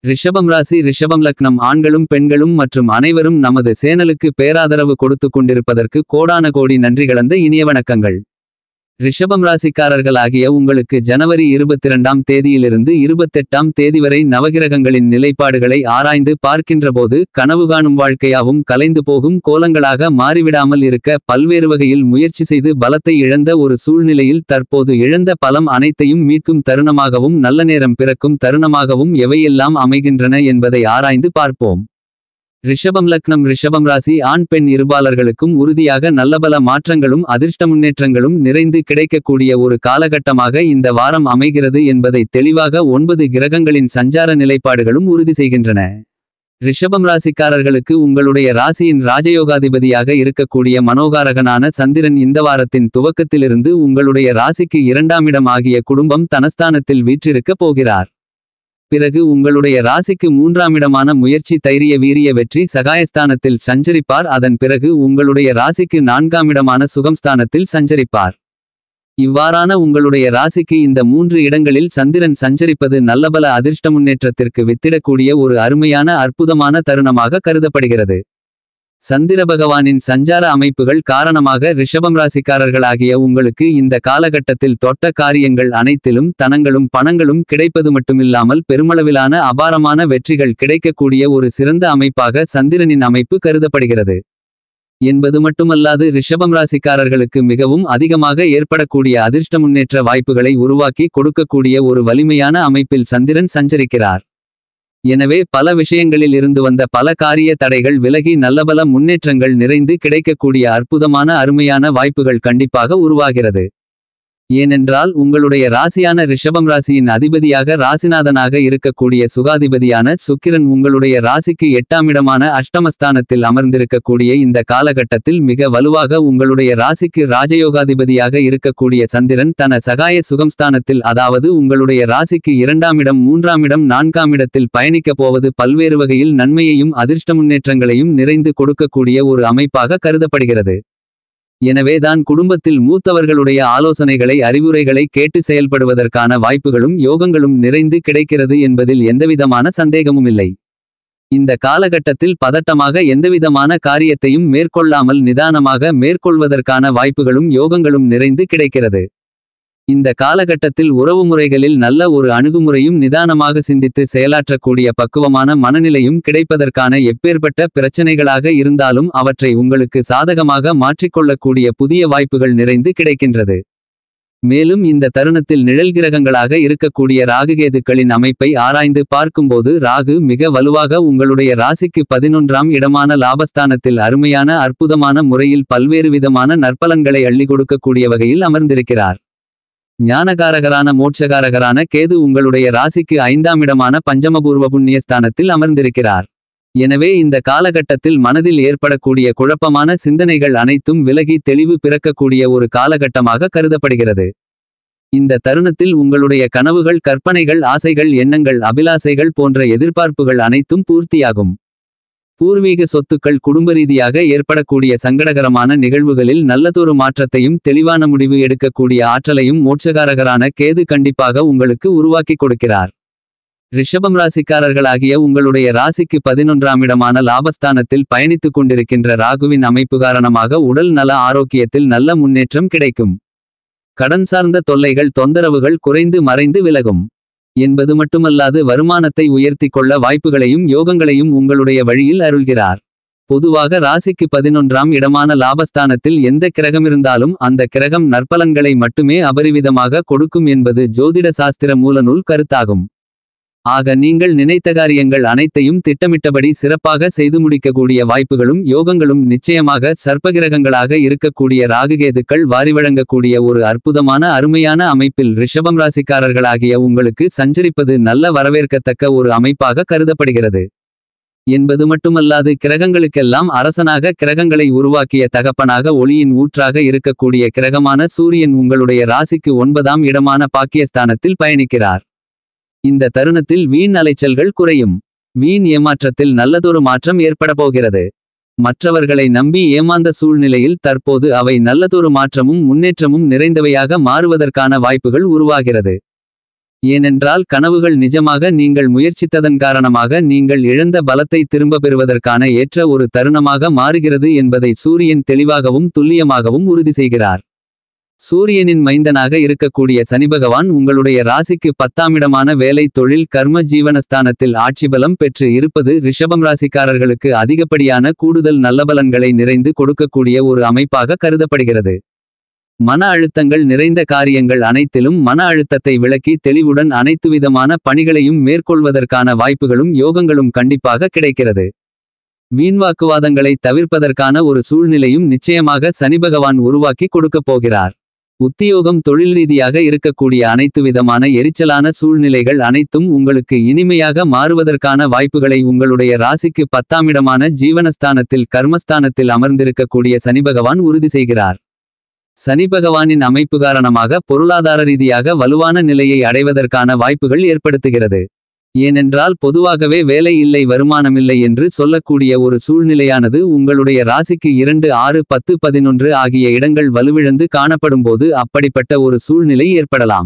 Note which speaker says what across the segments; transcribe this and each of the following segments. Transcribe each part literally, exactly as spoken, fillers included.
Speaker 1: ரிஷபம் ராசி ரிஷபம் லக்னம் ஆண்களும் பெண்களும் மற்றும் அனைவரும் நமது சேனலுக்கு பேராதரவு கொடுத்து கொண்டிருப்பதற்கு கோடான கோடி நன்றி கலந்த இனிய வணக்கங்கள். ரிஷபம் ராசிக்காரர்கள் ஆகிய உங்களுக்கு ஜனவரி இருபத்திரண்டாம் தேதியிலிருந்து இருபத்தெட்டாம் தேதி வரை நவகிரகங்களின் நிலைப்பாடுகளை ஆராய்ந்து பார்க்கின்றபோது கனவு காணும் வாழ்க்கையாவும் கலைந்து போகும் கோலங்களாக மாறிவிடாமல் இருக்க பல்வேறு வகையில் முயற்சி செய்து பலத்தை இழந்த ஒரு சூழ்நிலையில் தற்போது இழந்த பலம் அனைத்தையும் மீட்கும் தருணமாகவும் நல்ல நேரம் பிறக்கும் தருணமாகவும் எவையெல்லாம் அமைகின்றன என்பதை ஆராய்ந்து பார்ப்போம். ரிஷபம் லக்னம் ரிஷபம் ராசி ஆண் பெண் இருபாலர்களுக்கும் உறுதியாக நல்லபல மாற்றங்களும் அதிர்ஷ்ட முன்னேற்றங்களும் நிறைந்து கிடைக்கக்கூடிய ஒரு காலகட்டமாக இந்த வாரம் அமைகிறது என்பதை தெளிவாக ஒன்பது கிரகங்களின் சஞ்சார நிலைப்பாடுகளும் உறுதி செய்கின்றன. ரிஷபம் ராசிக்காரர்களுக்கு உங்களுடைய ராசியின் ராஜயோகாதிபதியாக இருக்கக்கூடிய மனோகாரகனான சந்திரன் இந்த வாரத்தின் துவக்கத்திலிருந்து உங்களுடைய ராசிக்கு இரண்டாம் இடம் ஆகிய குடும்பம் தனஸ்தானத்தில் வீற்றிருக்கப் போகிறார். பிறகு உங்களுடைய ராசிக்கு மூன்றாம் இடமான முயற்சி தைரிய வீரிய வெற்றி சகாயஸ்தானத்தில் சஞ்சரிப்பார். அதன் பிறகு உங்களுடைய ராசிக்கு நான்காம் இடமான சுகம்ஸ்தானத்தில் சஞ்சரிப்பார். இவ்வாறான உங்களுடைய ராசிக்கு இந்த மூன்று இடங்களில் சந்திரன் சஞ்சரிப்பது நல்லபல அதிர்ஷ்ட முன்னேற்றத்திற்கு வித்திடக்கூடிய ஒரு அருமையான அற்புதமான தருணமாக கருதப்படுகிறது. சந்திர பகவானின் சஞ்சார அமைப்புகள் காரணமாக ரிஷபம் ராசிக்காரர்களாகிய உங்களுக்கு இந்த காலகட்டத்தில் தொட்ட காரியங்கள் அனைத்திலும் தனங்களும் பணங்களும் கிடைப்பது மட்டுமில்லாமல் பெருமளவிலான அபாரமான வெற்றிகள் கிடைக்கக்கூடிய ஒரு சிறந்த அமைப்பாக சந்திரனின் அமைப்பு கருதப்படுகிறது என்பது மட்டுமல்லாது ரிஷபம் ராசிக்காரர்களுக்கு மிகவும் அதிகமாக ஏற்படக்கூடிய அதிர்ஷ்ட முன்னேற்ற வாய்ப்புகளை உருவாக்கி கொடுக்கக்கூடிய ஒரு வலிமையான அமைப்பில் சந்திரன் சஞ்சரிக்கிறார். எனவே பல விஷயங்களில் இருந்து வந்த பல காரிய தடைகள் விலகி நல்லபல முன்னேற்றங்கள் நிறைந்து கிடைக்கக்கூடிய அற்புதமான அருமையான வாய்ப்புகள் கண்டிப்பாக உருவாகிறது. ஏனென்றால் உங்களுடைய ராசியான ரிஷபம் ராசியின் அதிபதியாக ராசிநாதனாக இருக்கக்கூடிய சுகாதிபதியான சுக்கிரன் உங்களுடைய ராசிக்கு எட்டாம் இடமான அஷ்டமஸ்தானத்தில் அமர்ந்திருக்கக்கூடிய இந்த காலகட்டத்தில் மிக வலுவாக உங்களுடைய ராசிக்கு ராஜயோகாதிபதியாக இருக்கக்கூடிய சந்திரன் தன சகாய சுகம்ஸ்தானத்தில் அதாவது உங்களுடைய ராசிக்கு இரண்டாம் இடம் மூன்றாம் இடம் நான்காம் இடத்தில் பயணிக்கப் போவது பல்வேறு வகையில் நன்மையையும் அதிர்ஷ்ட முன்னேற்றங்களையும் நிறைந்து கொடுக்கக்கூடிய ஒரு அமைப்பாக கருதப்படுகிறது. எனவேதான் குடும்பத்தில் மூத்தவர்களுடைய ஆலோசனைகளை அறிவுரைகளை கேட்டு செயல்படுவதற்கான வாய்ப்புகளும் யோகங்களும் நிறைந்து கிடைக்கிறது என்பதில் எந்தவிதமான சந்தேகமுமில்லை. இந்த காலகட்டத்தில் பதட்டமாக எந்தவிதமான காரியத்தையும் மேற்கொள்ளாமல் நிதானமாக மேற்கொள்வதற்கான வாய்ப்புகளும் யோகங்களும் நிறைந்து கிடைக்கிறது. இந்த காலகட்டத்தில் உறவுமுறைகளில் நல்ல ஒரு அணுகுமுறையும் நிதானமாக சிந்தித்து செயலாற்றக்கூடிய பக்குவமான மனநிலையும் கிடைப்பதற்கான எப்பேற்பட்ட பிரச்சனைகளாக இருந்தாலும் அவற்றை உங்களுக்கு சாதகமாக மாற்றிக்கொள்ளக்கூடிய புதிய வாய்ப்புகள் நிறைந்து கிடைக்கின்றது. மேலும் இந்த தருணத்தில் நிழல் கிரகங்களாக இருக்கக்கூடிய ராகுகேதுக்களின் அமைப்பை ஆராய்ந்து பார்க்கும்போது ராகு மிக வலுவாக உங்களுடைய ராசிக்கு பதினொன்றாம் இடமான லாபஸ்தானத்தில் அருமையான அற்புதமான முறையில் பல்வேறு விதமான நற்பலன்களை அள்ளி கொடுக்கக்கூடிய வகையில் அமர்ந்திருக்கிறார். ஞானகாரகரான மோட்சகாரகரான கேது உங்களுடைய ராசிக்கு ஐந்தாம் இடமான பஞ்சமபூர்வ புண்ணியஸ்தானத்தில் அமர்ந்திருக்கிறார். எனவே இந்த காலகட்டத்தில் மனதில் ஏற்படக்கூடிய குழப்பமான சிந்தனைகள் அனைத்தும் விலகி தெளிவு பிறக்கக்கூடிய ஒரு காலகட்டமாக கருதப்படுகிறது. இந்த தருணத்தில் உங்களுடைய கனவுகள் கற்பனைகள் ஆசைகள் எண்ணங்கள் அபிலாசைகள் போன்ற எதிர்பார்ப்புகள் அனைத்தும் பூர்த்தியாகும். பூர்வீக சொத்துக்கள் குடும்பரீதியாக ஏற்படக்கூடிய சங்கடகரமான நிகழ்வுகளில் நல்லதொரு மாற்றத்தையும் தெளிவான முடிவு எடுக்கக்கூடிய ஆற்றலையும் மோட்சகாரகரான கேது கண்டிப்பாக உங்களுக்கு உருவாக்கி கொடுக்கிறார். ரிஷபம் ராசிக்காரர்களாகிய உங்களுடைய ராசிக்கு பதினொன்றாம் இடமான லாபஸ்தானத்தில் பயணித்துக் கொண்டிருக்கின்ற ராகுவின் அமைப்பு காரணமாக உடல் நல ஆரோக்கியத்தில் நல்ல முன்னேற்றம் கிடைக்கும். கடன் சார்ந்த தொல்லைகள் தொந்தரவுகள் குறைந்து மறைந்து விலகும் என்பது மட்டுமல்லாது வருமானத்தை உயர்த்தி கொள்ள வாய்ப்புகளையும் யோகங்களையும் உங்களுடைய வழியில் அருள்கிறார். பொதுவாக ராசிக்கு பதினொன்றாம் இடமான லாபஸ்தானத்தில் எந்த கிரகமிருந்தாலும் அந்த கிரகம் நற்பலன்களை மட்டுமே அபரிவிதமாக கொடுக்கும் என்பது ஜோதிட சாஸ்திர மூலநூல் கருத்தாகும். ஆக நீங்கள் நினைத்த காரியங்கள் அனைத்தையும் திட்டமிட்டபடி சிறப்பாக செய்து முடிக்கக்கூடிய வாய்ப்புகளும் யோகங்களும் நிச்சயமாக சர்ப்பகிரகங்களாக இருக்கக்கூடிய ராகுகேதுக்கள் வாரிவழங்கக்கூடிய ஒரு அற்புதமான அருமையான அமைப்பில் ரிஷபம் ராசிக்காரர்களாகிய உங்களுக்கு சஞ்சரிப்பது நல்ல வரவேற்கத்தக்க ஒரு அமைப்பாக கருதப்படுகிறது என்பது மட்டுமல்லாது கிரகங்களுக்கெல்லாம் அரசனாக கிரகங்களை உருவாக்கிய தகப்பனாக ஒளியின் ஊற்றாக இருக்கக்கூடிய கிரகமான சூரியன் உங்களுடைய ராசிக்கு ஒன்பதாம் இடமான பாக்கியஸ்தானத்தில் பயணிக்கிறார். இந்த தருணத்தில் வீண் அலைச்சல்கள் குறையும். வீண் ஏமாற்றத்தில் நல்லதொரு மாற்றம் ஏற்பட போகிறது. மற்றவர்களை நம்பி ஏமாந்த சூழ்நிலையில் தற்போது அவை நல்லதொரு மாற்றமும் முன்னேற்றமும் நிறைந்தவையாக மாறுவதற்கான வாய்ப்புகள் உருவாகிறது. ஏனென்றால் கனவுகள் நிஜமாக நீங்கள் முயற்சித்ததன் காரணமாக நீங்கள் இழந்த பலத்தை திரும்ப பெறுவதற்கான ஏற்ற ஒரு தருணமாக மாறுகிறது என்பதை சூரியன் தெளிவாகவும் துல்லியமாகவும் உறுதி செய்கிறார். சூரியனின் மைந்தனாக இருக்கக்கூடிய சனிபகவான் உங்களுடைய ராசிக்கு பத்தாமிடமான வேலை தொழில் கர்ம ஜீவனஸ்தானத்தில் ஆட்சிபலம் பெற்று இருப்பது ரிஷபம் ராசிக்காரர்களுக்கு அதிகப்படியான கூடுதல் நல்லபலன்களை நிறைந்து கொடுக்கக்கூடிய ஒரு அமைப்பாக கருதப்படுகிறது. மன அழுத்தங்கள் நிறைந்த காரியங்கள் அனைத்திலும் மன அழுத்தத்தை விலக்கி தெளிவுடன் அனைத்துவிதமான பணிகளையும் மேற்கொள்வதற்கான வாய்ப்புகளும் யோகங்களும் கண்டிப்பாக கிடைக்கிறது. வீண்வாக்குவாதங்களை தவிர்ப்பதற்கான ஒரு சூழ்நிலையும் நிச்சயமாக சனிபகவான் உருவாக்கி கொடுக்கப் போகிறார். உத்தியோகம் தொழில் ரீதியாக இருக்கக்கூடிய அனைத்து விதமான எரிச்சலான சூழ்நிலைகள் அனைத்தும் உங்களுக்கு இனிமையாக மாறுவதற்கான வாய்ப்புகளை உங்களுடைய ராசிக்கு பத்தாமிடமான ஜீவனஸ்தானத்தில் கர்மஸ்தானத்தில் அமர்ந்திருக்கக்கூடிய சனிபகவான் உறுதி செய்கிறார். சனிபகவானின் அமைப்பு காரணமாக பொருளாதார ரீதியாக வலுவான நிலையை அடைவதற்கான வாய்ப்புகள் ஏற்படுத்துகிறது. ஏனென்றால் பொதுவாகவே வேலை இல்லை வருமானமில்லை என்று சொல்லக்கூடிய ஒரு சூழ்நிலையானது உங்களுடைய ராசிக்கு இரண்டு ஆறு பத்து பதினொன்று ஆகிய இடங்கள் வலுவிழந்து காணப்படும்போது அப்படிப்பட்ட ஒரு சூழ்நிலை ஏற்படலாம்.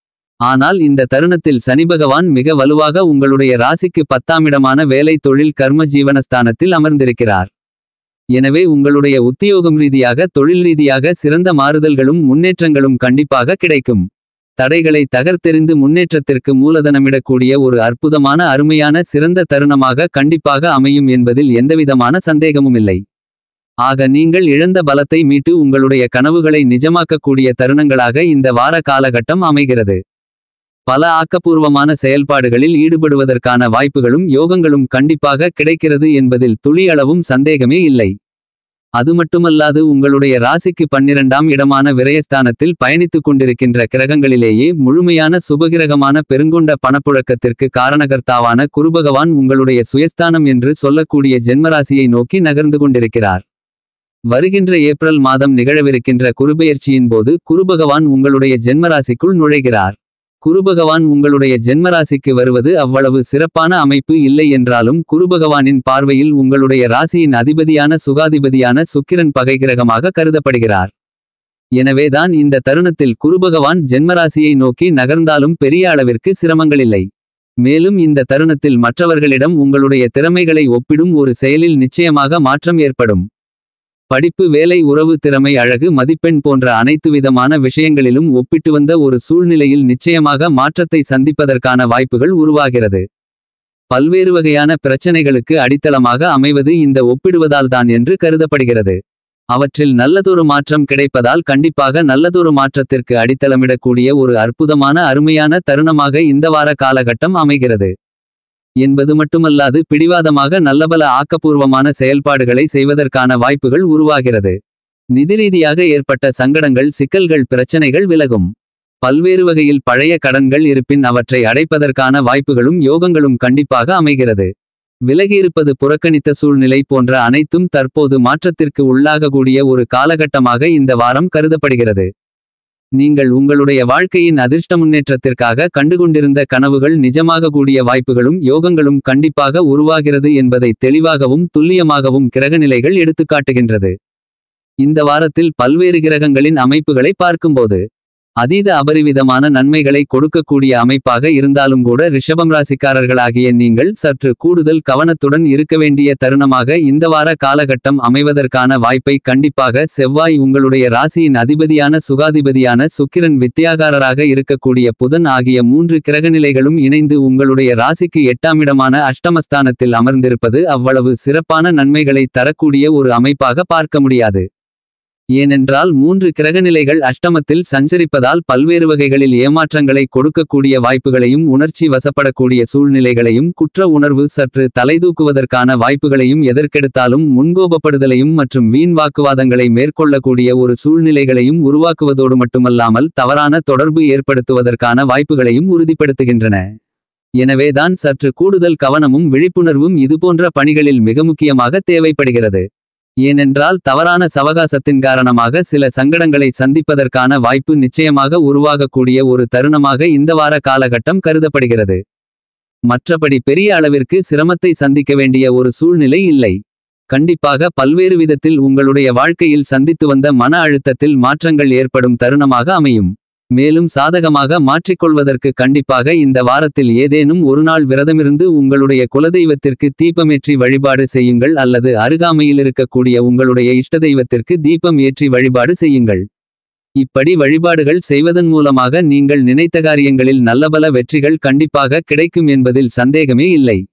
Speaker 1: ஆனால் இந்த தருணத்தில் சனிபகவான் மிக வலுவாக உங்களுடைய ராசிக்கு பத்தாமிடமான வேலை தொழில் கர்ம ஜீவனஸ்தானத்தில் அமர்ந்திருக்கிறார். எனவே உங்களுடைய உத்தியோகம் ரீதியாக தொழில் ரீதியாக சிறந்த மாறுதல்களும் முன்னேற்றங்களும் கண்டிப்பாக கிடைக்கும். தடைகளை தகர்த்தெறிந்து முன்னேற்றத்திற்கு மூலதனமிடக்கூடிய ஒரு அற்புதமான அருமையான சிறந்த தருணமாக கண்டிப்பாக அமையும் என்பதில் எந்தவிதமான சந்தேகமுமில்லை. ஆக நீங்கள் இழந்த பலத்தை மீட்டு உங்களுடைய கனவுகளை நிஜமாக்கக்கூடிய தருணங்களாக இந்த வார காலகட்டம் அமைகிறது. பல ஆக்கப்பூர்வமான செயல்பாடுகளில் ஈடுபடுவதற்கான வாய்ப்புகளும் யோகங்களும் கண்டிப்பாக கிடைக்கிறது என்பதில் துளியளவும் சந்தேகமே இல்லை. அது மட்டுமல்லாது உங்களுடைய ராசிக்கு பன்னிரண்டாம் இடமான விரயஸ்தானத்தில் பயணித்துக் கொண்டிருக்கின்ற கிரகங்களிலேயே முழுமையான சுபகிரகமான பெருங்கொண்ட பணப்புழக்கத்திற்கு காரணகர்த்தாவான குருபகவான் உங்களுடைய சுயஸ்தானம் என்று சொல்லக்கூடிய ஜென்மராசியை நோக்கி நகர்ந்து கொண்டிருக்கிறார். வருகின்ற ஏப்ரல் மாதம் நிகழவிருக்கின்ற குருபெயர்ச்சியின் போது குருபகவான் உங்களுடைய ஜென்மராசிக்குள் நுழைகிறார். குருபகவான் உங்களுடைய ஜென்மராசிக்கு வருவது அவ்வளவு சிறப்பான அமைப்பு இல்லை என்றாலும் குருபகவானின் பார்வையில் உங்களுடைய ராசியின் அதிபதியான சுகாதிபதியான சுக்கிரன் பகைகிரகமாக கருதப்படுகிறார். எனவேதான் இந்த தருணத்தில் குருபகவான் ஜென்மராசியை நோக்கி நகர்ந்தாலும் பெரிய அளவிற்கு சிரமங்களில்லை. மேலும் இந்த தருணத்தில் மற்றவர்களிடம் உங்களுடைய திறமைகளை ஒப்பிடும் ஒரு செயலில் நிச்சயமாக மாற்றம் ஏற்படும். படிப்பு வேலை உறவு திறமை அழகு மதிப்பெண் போன்ற அனைத்து விதமான விஷயங்களிலும் ஒப்பிட்டு வந்த ஒரு சூழ்நிலையில் நிச்சயமாக மாற்றத்தை சந்திப்பதற்கான வாய்ப்புகள் உருவாகிறது. பல்வேறு வகையான பிரச்சனைகளுக்கு அடித்தளமாக அமைவது இந்த ஒப்பிடுவதால்தான் என்று கருதப்படுகிறது. அவற்றில் நல்லதொரு மாற்றம் கிடைப்பதால் கண்டிப்பாக நல்லதொரு மாற்றத்திற்கு அடித்தளமிடக்கூடிய ஒரு அற்புதமான அருமையான தருணமாக இந்த வார காலகட்டம் அமைகிறது என்பது மட்டுமல்லாது பிடிவாதமாக நல்லபல ஆக்கப்பூர்வமான செயல்பாடுகளை செய்வதற்கான வாய்ப்புகள் உருவாகிறது. நிதிரீதியாக ஏற்பட்ட சங்கடங்கள் சிக்கல்கள் பிரச்சனைகள் விலகும். பல்வேறு வகையில் பழைய கடன்கள் இருப்பின் அவற்றை அடைப்பதற்கான வாய்ப்புகளும் யோகங்களும் கண்டிப்பாக அமைகிறது. விலகியிருப்பது புறக்கணித்த சூழ்நிலை போன்ற அனைத்தும் தற்போது மாற்றத்திற்கு உள்ளாகக்கூடிய ஒரு காலகட்டமாக இந்த வாரம் கருதப்படுகிறது. நீங்கள் உங்களுடைய வாழ்க்கையின் அதிர்ஷ்ட முன்னேற்றத்திற்காக கண்டுகொண்டிருந்த கனவுகள் நிஜமாக கூடிய வாய்ப்புகளும் யோகங்களும் கண்டிப்பாக உருவாகிறது என்பதை தெளிவாகவும் துல்லியமாகவும் கிரகநிலைகள் எடுத்துக்காட்டுகின்றது. இந்த வாரத்தில் பல்வேறு கிரகங்களின் அமைப்புகளை பார்க்கும்போது அதீத அபரிவிதமான நன்மைகளை கொடுக்கக்கூடிய அமைப்பாக இருந்தாலும் கூட ரிஷபம் ராசிக்காரர்களாகிய நீங்கள் சற்று கூடுதல் கவனத்துடன் இருக்க வேண்டிய தருணமாக இந்த வார காலகட்டம் அமைவதற்கான வாய்ப்பை கண்டிப்பாக செவ்வாய் உங்களுடைய ராசியின் அதிபதியான சுகாதிபதியான சுக்கிரன் வித்தியாகாரராக இருக்கக்கூடிய புதன் ஆகிய மூன்று கிரகநிலைகளும் இணைந்து உங்களுடைய ராசிக்கு எட்டாமிடமான அஷ்டமஸ்தானத்தில் அமர்ந்திருப்பது அவ்வளவு சிறப்பான நன்மைகளை தரக்கூடிய ஒரு அமைப்பாக பார்க்க முடியாது. ஏனென்றால் மூன்று கிரகநிலைகள் அஷ்டமத்தில் சஞ்சரிப்பதால் பல்வேறு வகைகளில் ஏமாற்றங்களை கொடுக்கக்கூடிய வாய்ப்புகளையும் உணர்ச்சி வசப்படக்கூடிய சூழ்நிலைகளையும் குற்ற உணர்வு சற்று தலைதூக்குவதற்கான வாய்ப்புகளையும் எதற்கெடுத்தாலும் முன்கோபப்படுதலையும் மற்றும் வீண் வாக்குவாதங்களை மேற்கொள்ளக்கூடிய ஒரு சூழ்நிலைகளையும் உருவாக்குவதோடு மட்டுமல்லாமல் தவறான தொடர்பு ஏற்படுத்துவதற்கான வாய்ப்புகளையும் உறுதிப்படுத்துகின்றன. எனவேதான் சற்று கூடுதல் கவனமும் விழிப்புணர்வும் இதுபோன்ற பணிகளில் மிக முக்கியமாக தேவைப்படுகிறது. ஏனென்றால் தவறான சவகாசத்தின் காரணமாக சில சங்கடங்களை சந்திப்பதற்கான வாய்ப்பு நிச்சயமாக உருவாகக்கூடிய ஒரு தருணமாக இந்த வார காலகட்டம் கருதப்படுகிறது. மற்றபடி பெரிய அளவிற்கு சிரமத்தை சந்திக்க வேண்டிய ஒரு சூழ்நிலை இல்லை. கண்டிப்பாக பல்வேறு விதத்தில் உங்களுடைய வாழ்க்கையில் சந்தித்து வந்த மன அழுத்தத்தில் மாற்றங்கள் ஏற்படும் தருணமாக அமையும். மேலும் சாதகமாக மாற்றிக்கொள்வதற்கு கண்டிப்பாக இந்த வாரத்தில் ஏதேனும் ஒரு நாள் விரதமிருந்து உங்களுடைய குலதெய்வத்திற்கு தீபமேற்றி வழிபாடு செய்யுங்கள் அல்லது அருகாமையில் இருக்கக்கூடிய உங்களுடைய இஷ்டதெய்வத்திற்கு தீபம் ஏற்றி வழிபாடு செய்யுங்கள். இப்படி வழிபாடுகள் செய்வதன் மூலமாக நீங்கள் நினைத்த காரியங்களில் நல்லபல வெற்றிகள் கண்டிப்பாக கிடைக்கும் என்பதில் சந்தேகமே இல்லை.